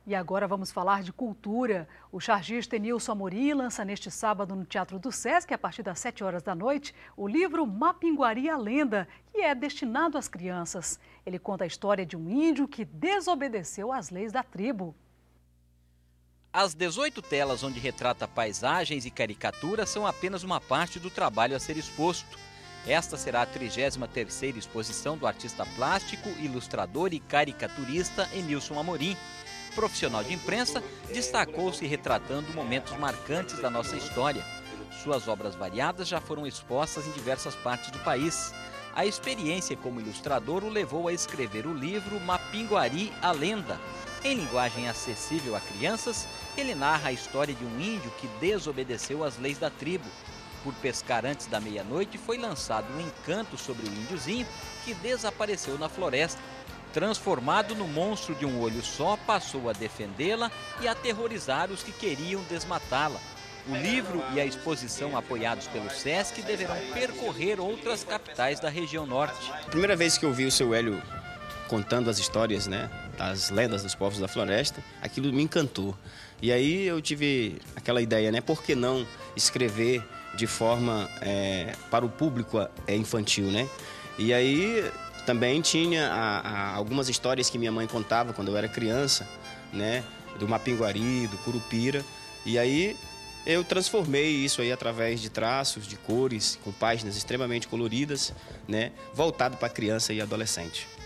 E agora vamos falar de cultura. O chargista Enilson Amorim lança neste sábado no Teatro do Sesc, a partir das 7 horas da noite, o livro Mapinguari, a Lenda, que é destinado às crianças. Ele conta a história de um índio que desobedeceu às leis da tribo. As 18 telas onde retrata paisagens e caricaturas são apenas uma parte do trabalho a ser exposto. Esta será a 33ª exposição do artista plástico, ilustrador e caricaturista Enilson Amorim. Profissional de imprensa, destacou-se retratando momentos marcantes da nossa história. Suas obras variadas já foram expostas em diversas partes do país. A experiência como ilustrador o levou a escrever o livro Mapinguari, a Lenda. Em linguagem acessível a crianças, ele narra a história de um índio que desobedeceu às leis da tribo. Por pescar antes da meia-noite, foi lançado um encanto sobre o índiozinho que desapareceu na floresta. Transformado no monstro de um olho só, passou a defendê-la e aterrorizar os que queriam desmatá-la. O livro e a exposição apoiados pelo Sesc deverão percorrer outras capitais da região norte. A primeira vez que eu vi o seu Hélio contando as histórias, das lendas dos povos da floresta, aquilo me encantou. E aí eu tive aquela ideia, por que não escrever de forma para o público infantil, E aí também tinha algumas histórias que minha mãe contava quando eu era criança, do Mapinguari, do Curupira. E aí eu transformei isso aí através de traços, de cores, com páginas extremamente coloridas, voltado para criança e adolescente.